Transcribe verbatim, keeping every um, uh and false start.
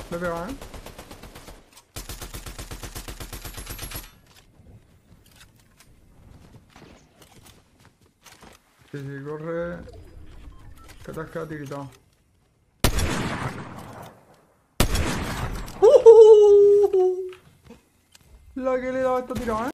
Le he pegado, ¿eh? Sí, sí, corre. Que te has quedado tiritado. La que le he dado esta tirada, ¿eh?